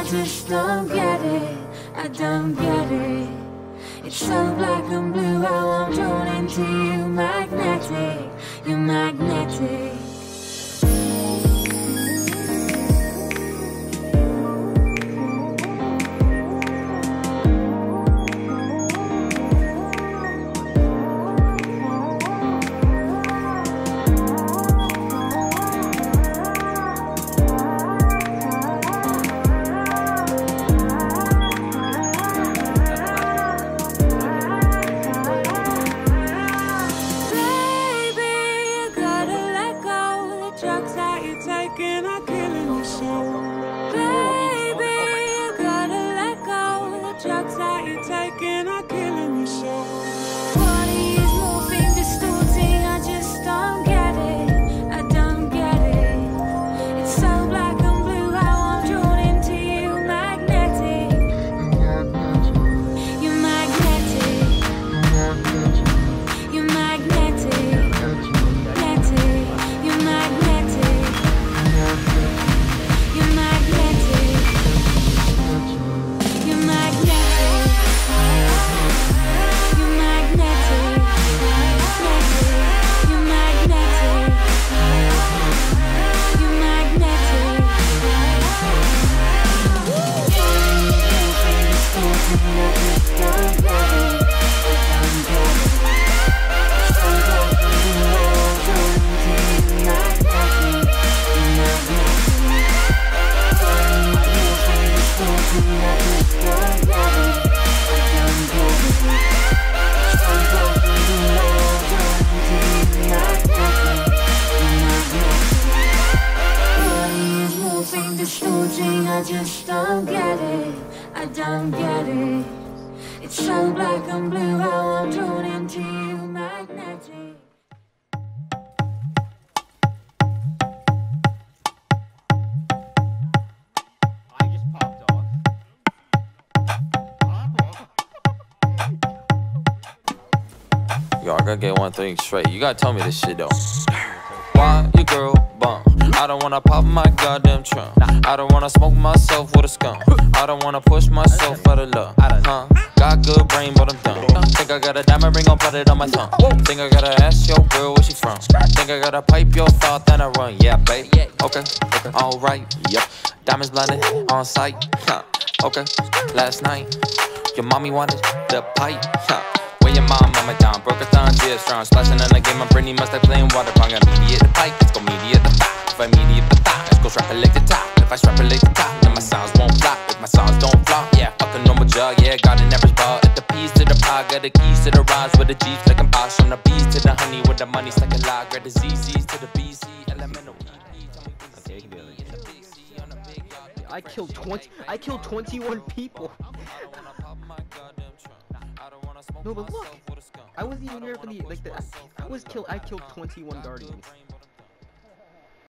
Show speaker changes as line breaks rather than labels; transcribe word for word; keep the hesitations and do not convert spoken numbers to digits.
I just don't get it. I don't get it. It's so black and blue how I'm drawn into you. Magnetic, you're magnetic. I just don't get it. I don't get it. It's so black and blue how I'm drawn into you. Magnetic.
I just popped off.
Yo, I gotta get one thing straight. You gotta tell me this shit though. Why your girl bum? I don't wanna pop my goddamn trunk. I don't wanna smoke myself with a skunk. I don't wanna push myself out of love. Huh? Got good brain, but I'm dumb. Think I got a diamond ring, I'll put it on my thumb. Think I gotta ask your girl where she from. Think I gotta pipe your thought, then I run. Yeah, babe. Okay, okay, alright. Yep. Diamonds blinded on sight. Huh. Okay. Last night, your mommy wanted the pipe. Huh. Where your mom, mama down, broke a thumb, yeah, strong. Splashing in the game, I'm pretty much like playing water pong. I mediate the pipe, let's go mediate the thought. If I mediate the thought, let's go strapulate the top. If I strapulate the top, then my sounds won't flop. If my sounds don't flop, yeah, fuck a normal jug, yeah, got an average bar. At the P's to the pie, got the keys to the rhymes with the G's like I'm posh. From the B's to the honey with the money stuck in lie. Grab the Z Z's to the B C, elemental E E.
Okay, you can do it. I killed twenty. I killed twenty-one people. No, but look, I wasn't even here for the like the. I was killed. I killed twenty-one guardians.